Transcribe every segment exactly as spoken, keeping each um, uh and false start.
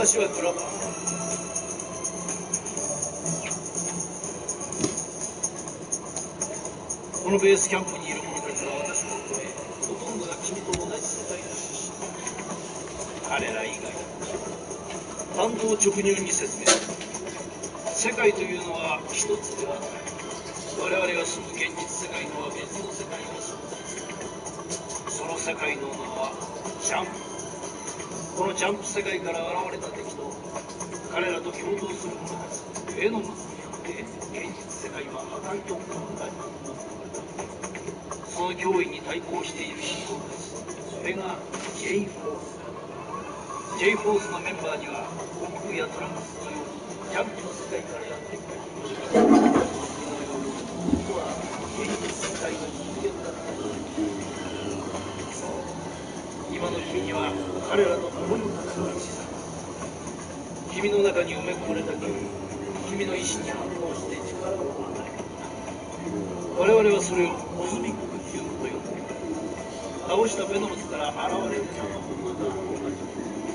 私はグラバー。このベースキャンプにいる者たちは私を超え、ほとんどが君と同じ世界の出身。彼ら以外単刀直入に説明する。世界というのは一つではない。我々が住む現実世界とは別の世界が存在する。その世界の名はジャンプ。このジャンプ世界から現れた敵と彼らと共闘する者たちベノムズによって現実世界は破壊と混乱に覆われた。その脅威に対抗しているヒーローたち、それが J フォースだ。 J フォースのメンバーには悟空やトランクスのようにジャンプの世界からやってきたヒーローがいる。実は現実世界の人間だった。そう、今の君には彼らと共に戦う資産。君の中に埋め込まれた君、君の意志に反応して力を与える。我々はそれをコズミックキューブと呼んでいる。倒したベノムズから現れる生もまた同じ。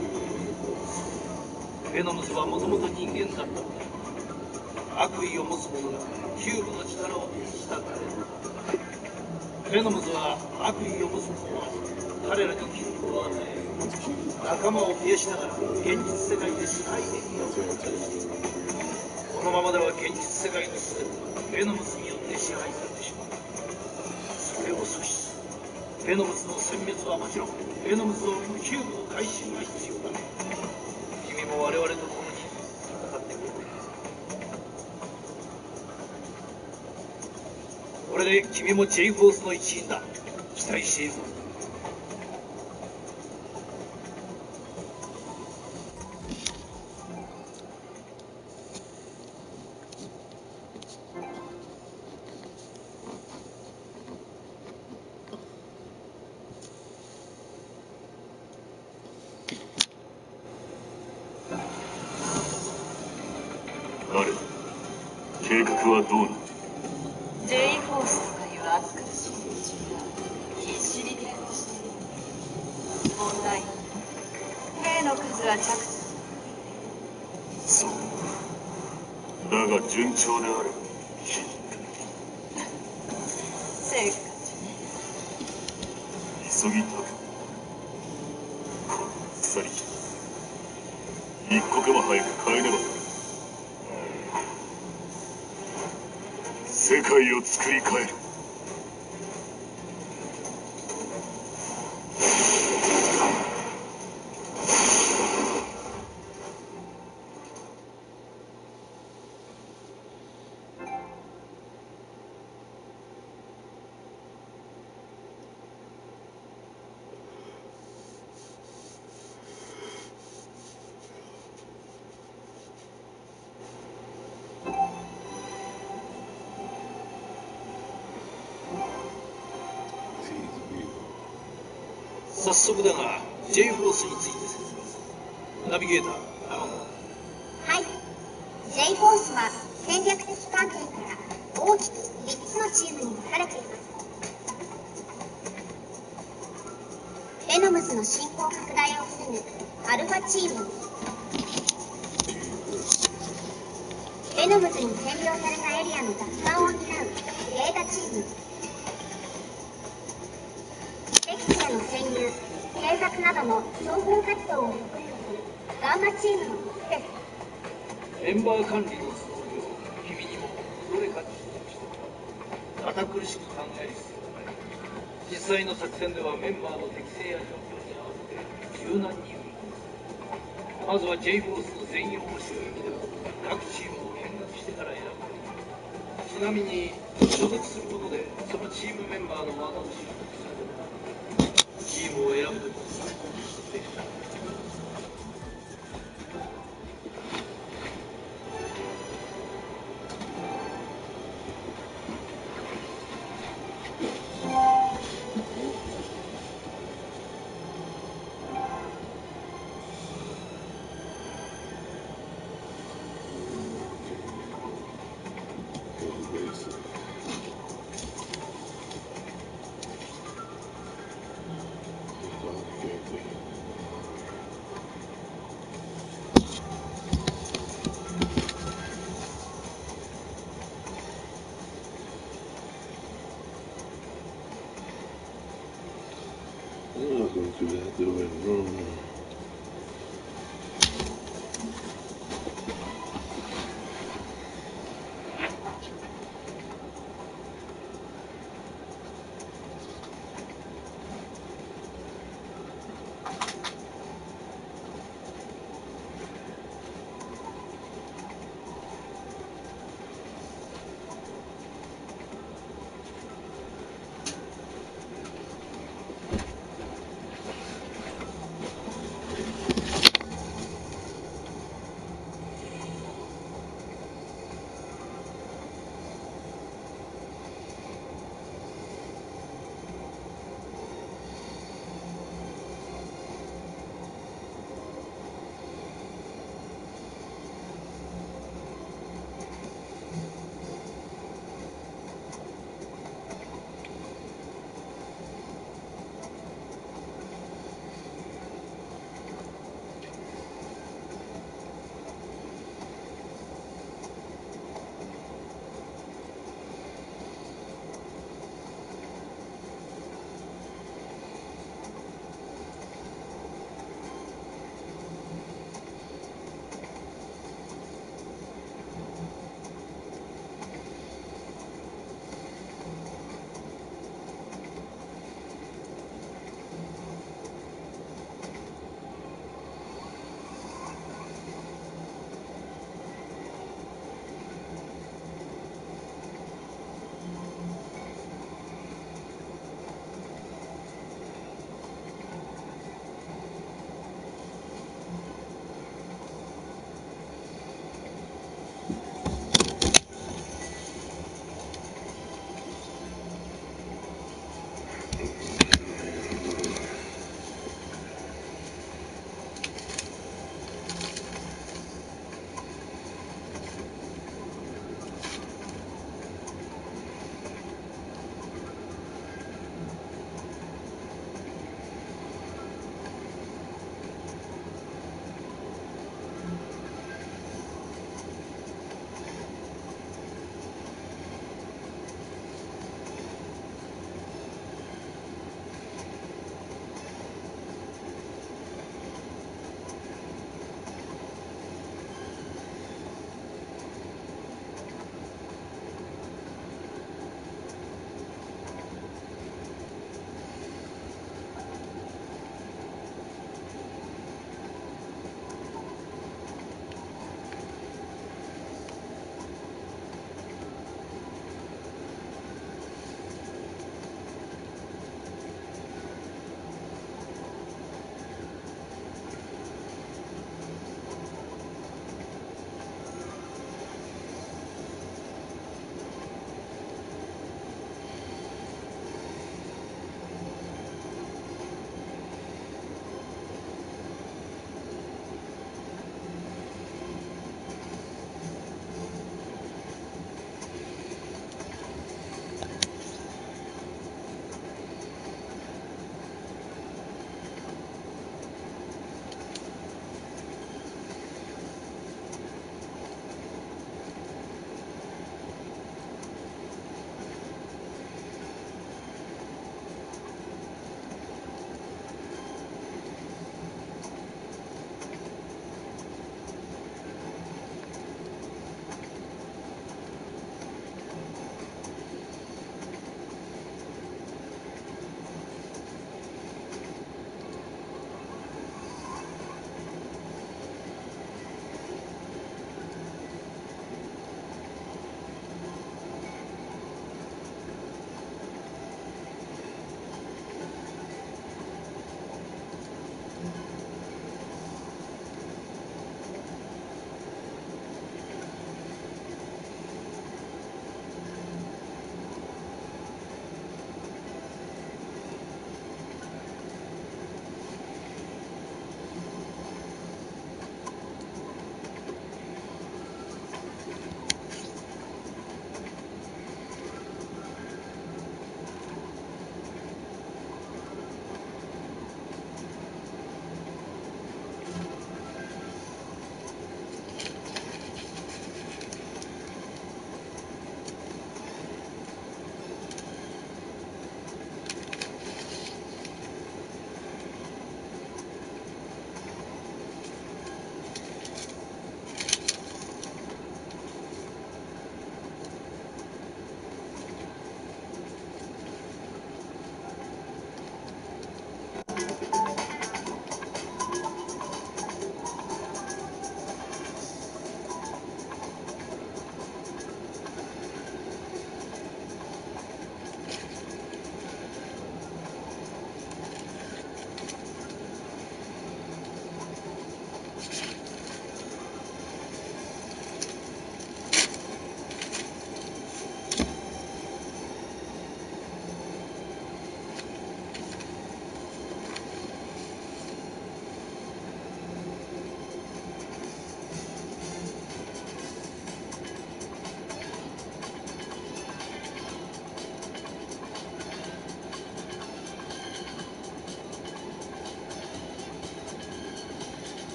ベノムズはもともと人間だったのだ。悪意を持つ者がキューブの力を手にした彼らだ。ベノムズは悪意を持つ者は彼らにキューブを与え、仲間を増やしながら現実世界で支配権を拡大している。このままでは現実世界の全てがベノムズによって支配されてしまう。それを阻止する。ベノムズの殲滅はもちろん、ベノムズを生むキューブの回収が必要だ。君も我々と共に戦ってくれ。これで君も J フォースの一員だ。期待しているぞ。 誰だ？計画はどうなの？ J フォースとかいう暑苦しい連中が必死に抵抗している。問題、兵の数は着そうだが順調である。 せっか急ぎたくこの腐り一刻も早く変えねば。世界を作り変える。 早速だが J フォースについて説明する。ナビゲーターアマン。 はい。J フォースは戦略的観点から大きくみっつのチームに分かれています。ベノムズの進行拡大を防ぐアルファチーム、ベノムズに占領されたエリアの奪還を担うデータチーム、敵地への潜入、偵察などの諜報活動を得意とするガンマチームのみっつです。 メンバー管理のその量、君にもどれかに所属してもらう。堅苦しく考える必要がない。実際の作戦ではメンバーの適性や状況に合わせて柔軟に運用する。まずは J フォースの全容の周囲で各チームを見学してから選ぶ。ちなみに所属することでそのチームメンバーの技を習得する。チームを選ぶときに参考にしてくれ。 through that door and room.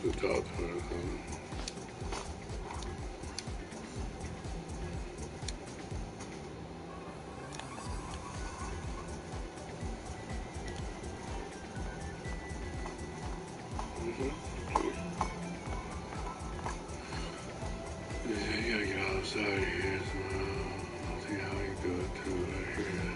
to talk to her or something. Yeah, you gotta get outside of here, so uh, I'll see how you do it too right here.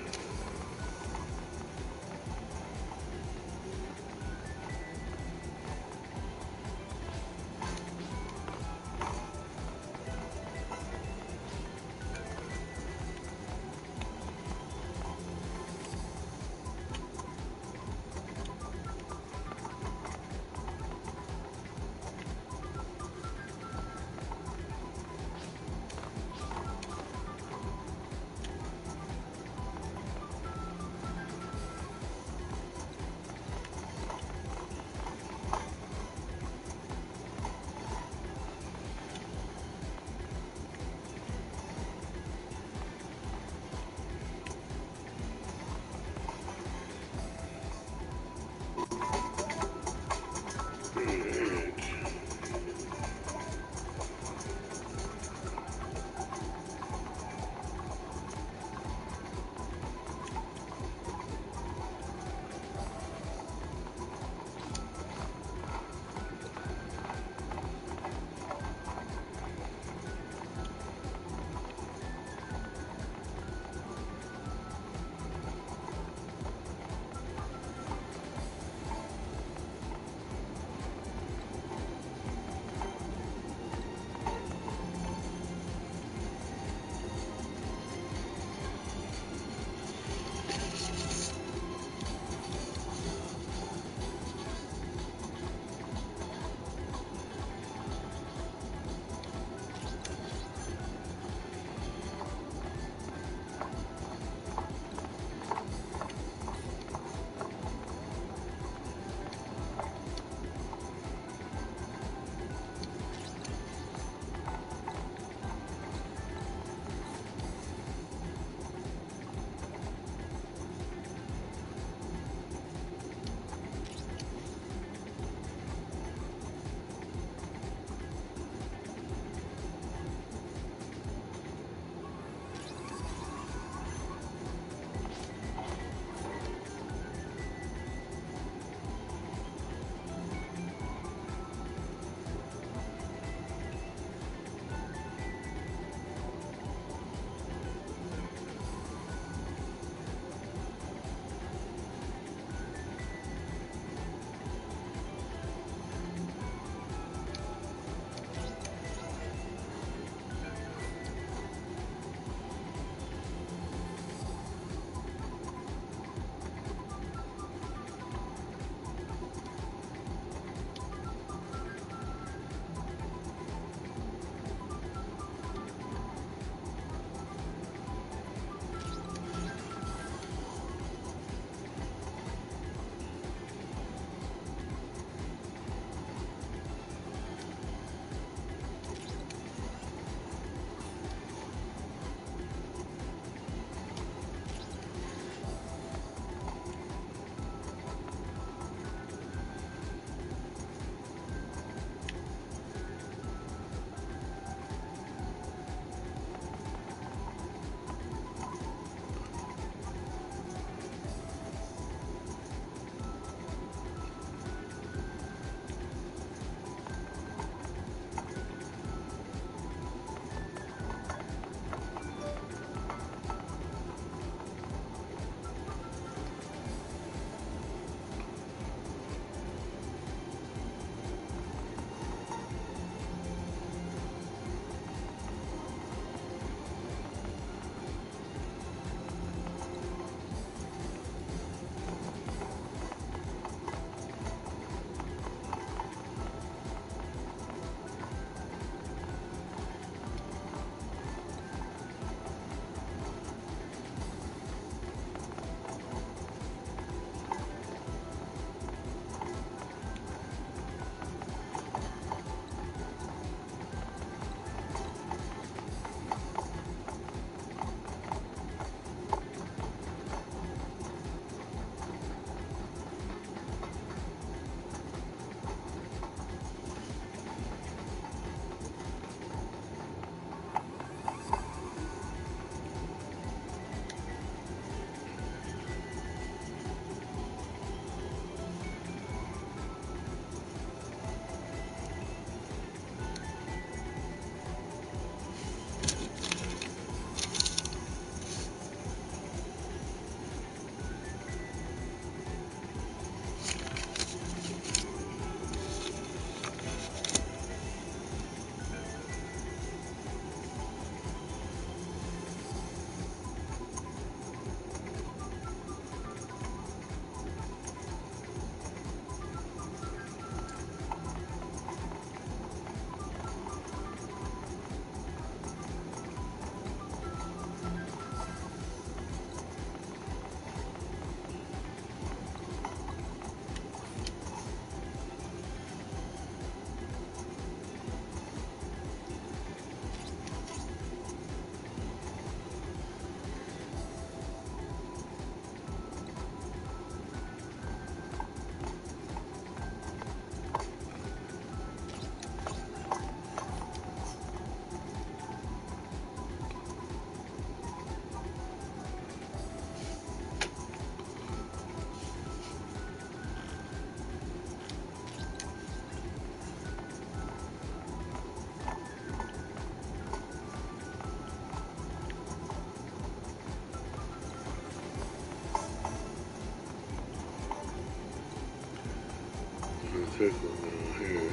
thick one down here.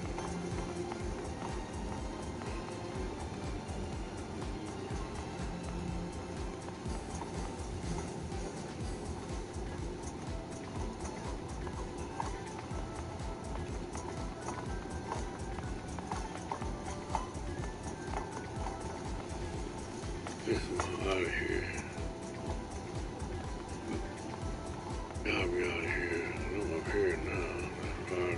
This one out of here. Gotta be out of here. I'm up here now. That's hard.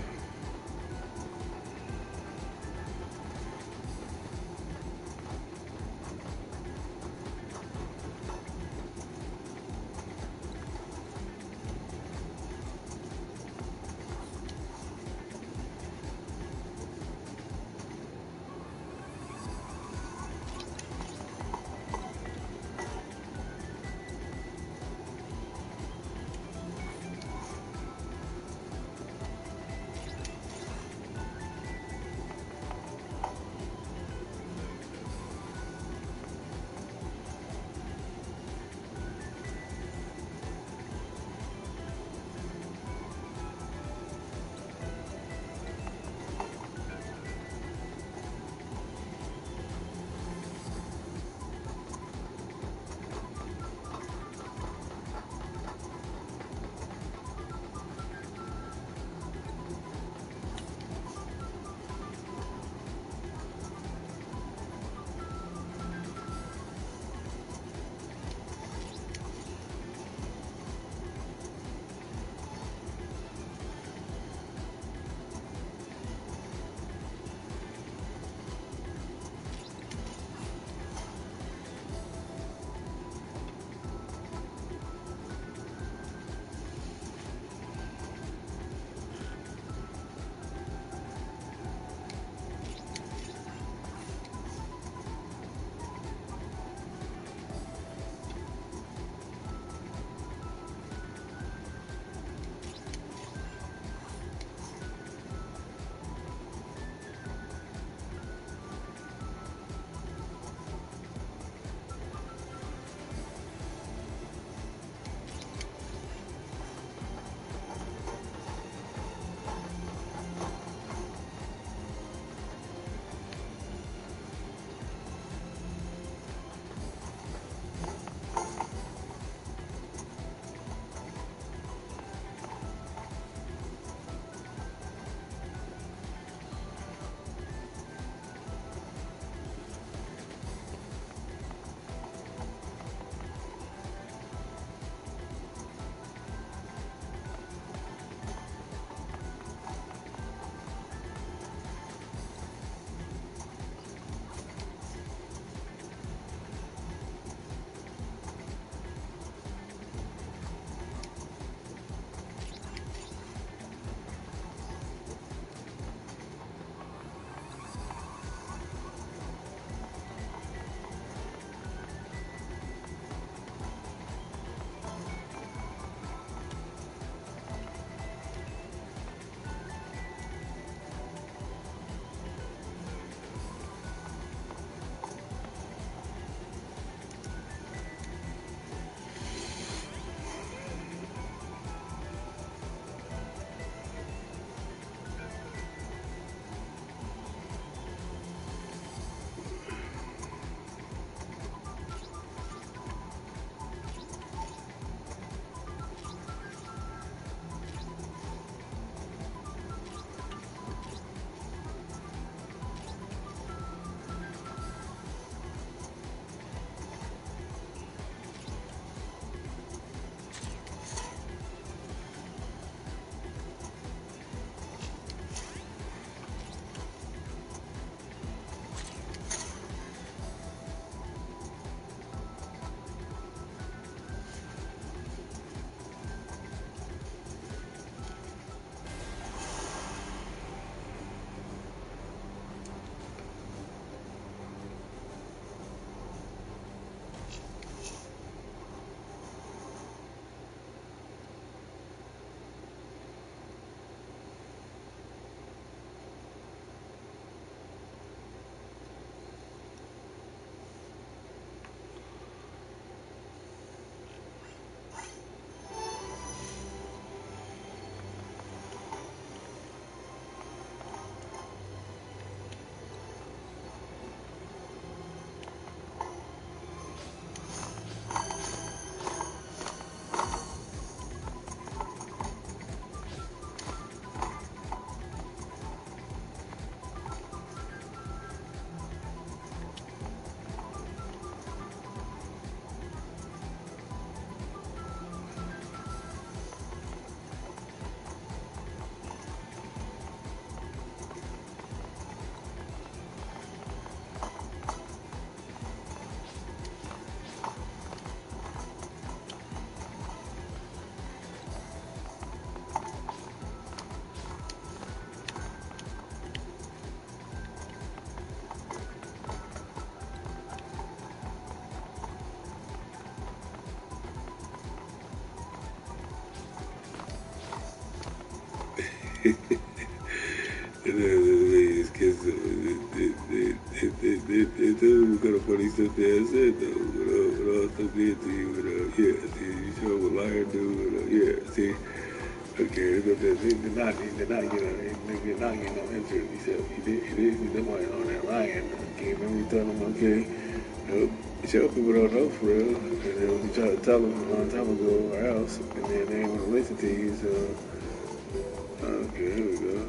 stuff there I said though, what I, what I stuff did to you, but uh, yeah, see, you show what lion do, but, uh, yeah, see, okay, look at that, he did not, he did not get, a, he did not get no interest, he said, he did, he did, he did on that lion, okay, remember he told him, okay, uh, show people don't know for real, and then we try to tell them a long time ago or else, and then they ain't want to listen to you, so, okay, here we go.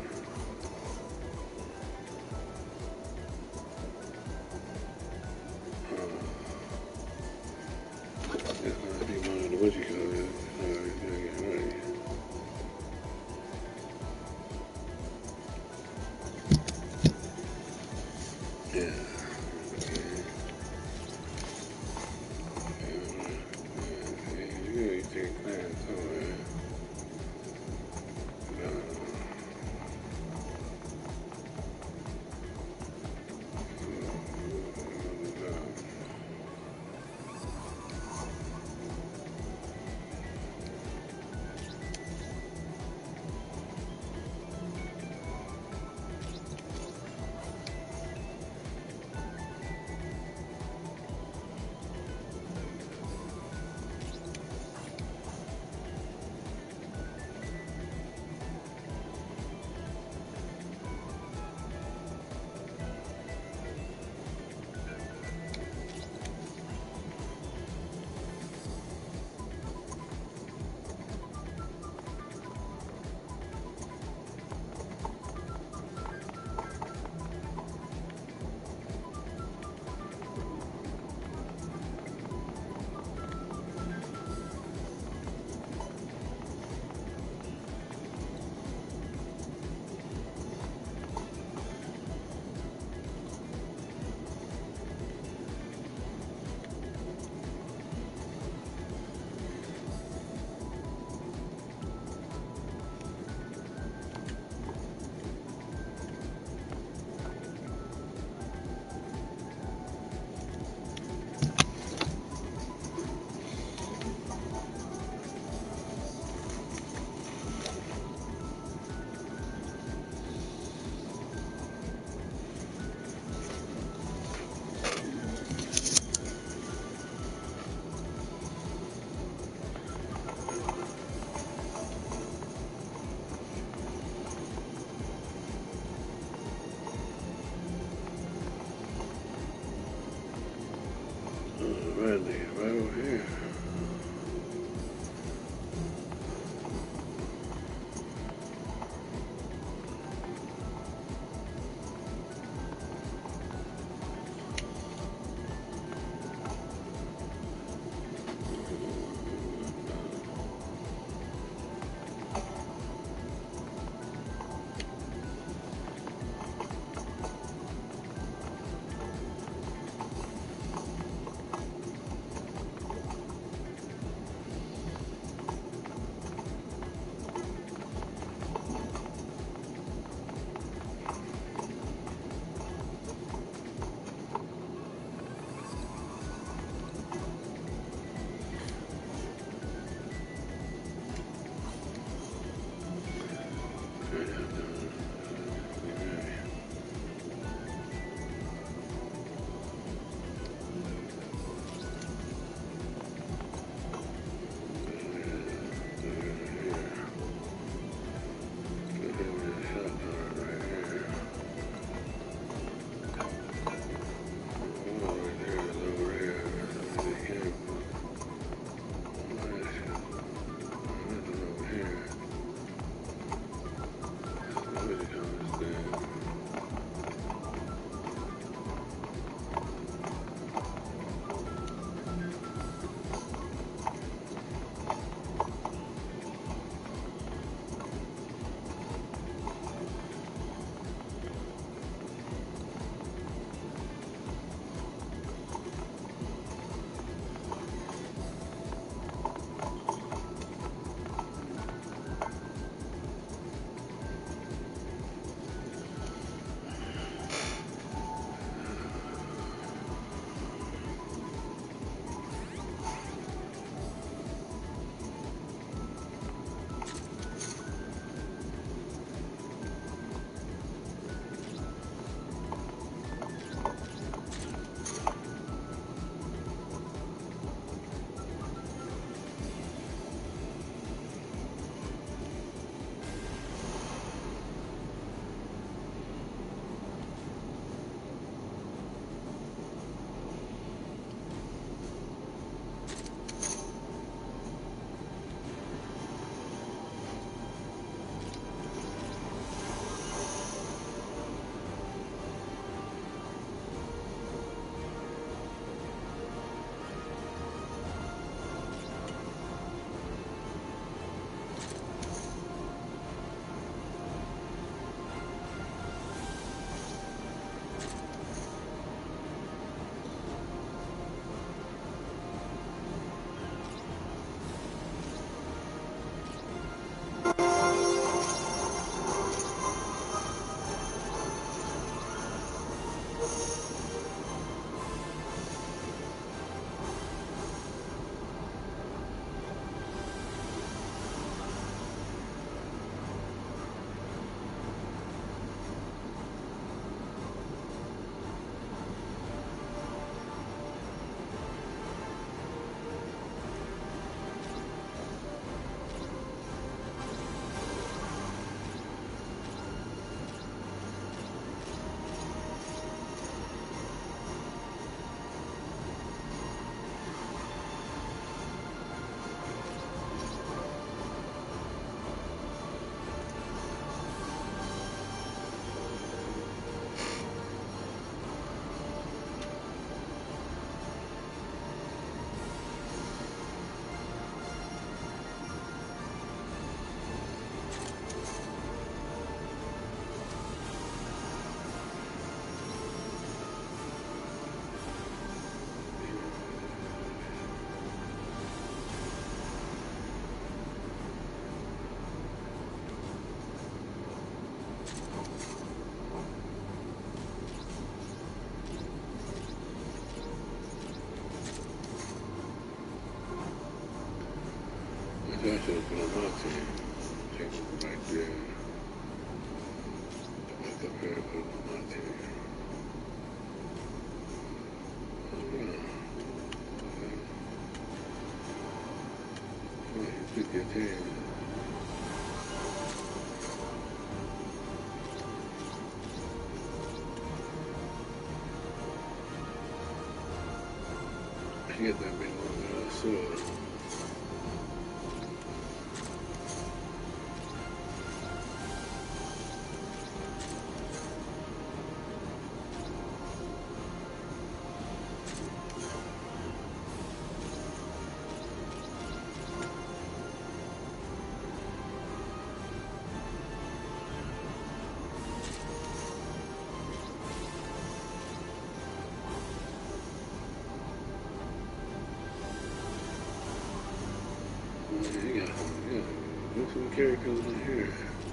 What you call it? All right, right. Yeah. Okay. Yeah, you really take that somewhere. Right there, right over here. people on my team. Take them right there. Back up here, put them on my team. Oh, no. Oh, you pick your team. He got that big one, uh, sword. Yeah, yeah, look some characters in here.